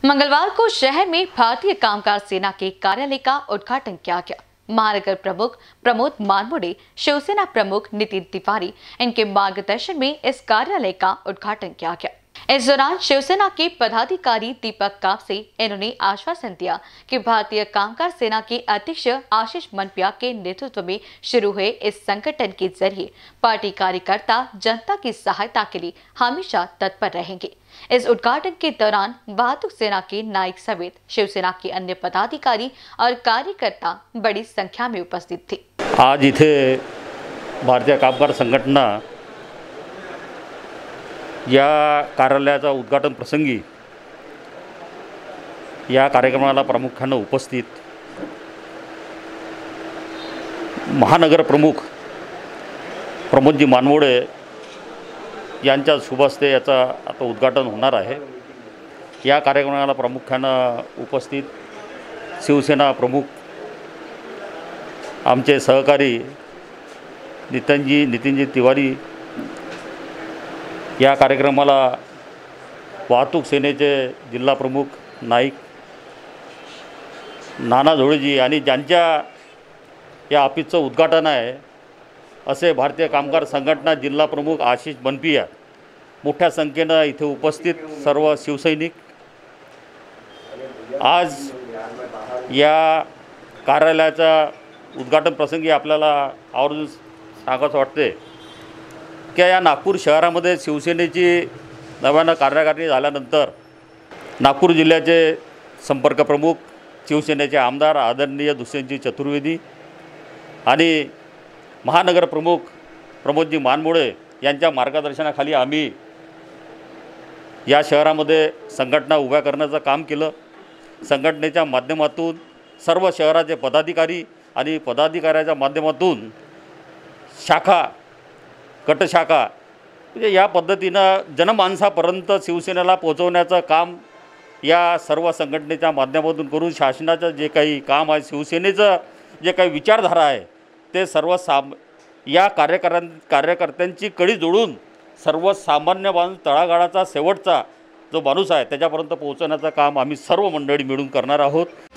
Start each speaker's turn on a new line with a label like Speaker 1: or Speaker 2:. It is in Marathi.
Speaker 1: मंगलवार को शहर में भारतीय कामगार सेना के कार्यालय का उद्घाटन किया गया। महानगर प्रमुख प्रमोद मानमोड़े, शिवसेना प्रमुख नितिन तिवारी, इनके मार्गदर्शन में इस कार्यालय का उद्घाटन किया गया। इस दौरान शिवसेना के पदाधिकारी दीपक कापसे इन्होंने आश्वासन दिया कि भारतीय कामगार सेना के अध्यक्ष आशीष मनपिया के नेतृत्व में शुरू हुए इस संगठन के जरिए पार्टी कार्यकर्ता जनता की सहायता के लिए हमेशा तत्पर रहेंगे। इस उद्घाटन के दौरान वाहतुक सेना के नायक समेत शिवसेना के अन्य पदाधिकारी और कार्यकर्ता बड़ी संख्या में उपस्थित थे।
Speaker 2: आज इथे भारतीय कामगार संघटना या कार्यालयाचा उद्घाटन प्रसंगी या कार्यक्रमाला प्रामुख्याने उपस्थित महानगर प्रमुख प्रमोदजी मानमोड़े यांच्या शुभ हस्ते याचा आता उद्घाटन होणार आहे। या कार्यक्रमाला प्रामुख्याने उपस्थित शिवसेना प्रमुख आमचे सहकारी नितिनजी तिवारी, या कार्यक्रमाला वाहतूक सेनेचे जिल्हा प्रमुख नाईक नाना झोळेजी आणि ज्यांच्या या ऑफिसचं उद्घाटन आहे असे भारतीय कामगार संघटना जिल्हा प्रमुख आशीष मनपिया, मोठ्या संख्येने इथे उपस्थित सर्व शिवसैनिक। आज या कार्यालयाचा उद्घाटन प्रसंगी आपल्याला आवर्जून सांगायचं वाटते की या नागपूर शहरामध्ये शिवसेनेची नव्यानं कार्यकारिणी झाल्यानंतर नागपूर जिल्ह्याचे संपर्क प्रमुख शिवसेनेचे आमदार आदरणीय दुष्यंतजी चतुर्वेदी आणि महानगर प्रमुख प्रमोदजी मानमोड़े यांच्या मार्गदर्शनाखाली आम्ही या शहरामध्ये संघटना उभ्या करण्याचं काम केलं। संघटनेच्या माध्यमातून सर्व शहराचे पदाधिकारी आणि पदाधिकाऱ्याच्या माध्यमातून शाखा गटशाखा म्हणजे या पद्धतीनं जनमानसापर्यंत शिवसेनेला पोहोचवण्याचं काम या सर्व संघटनेच्या माध्यमातून करून शासनाचं जे काही काम आहे, शिवसेनेचं जे काही विचारधारा आहे ते या कार्यकर्त्यांची कडी जोडून सर्वसामान्य माणूस तळागाळाचा शेवटचा जो माणूस आहे त्याच्यापर्यंत पोहोचवण्याचं काम आम्ही सर्व मंडळी मिळून करणार आहोत।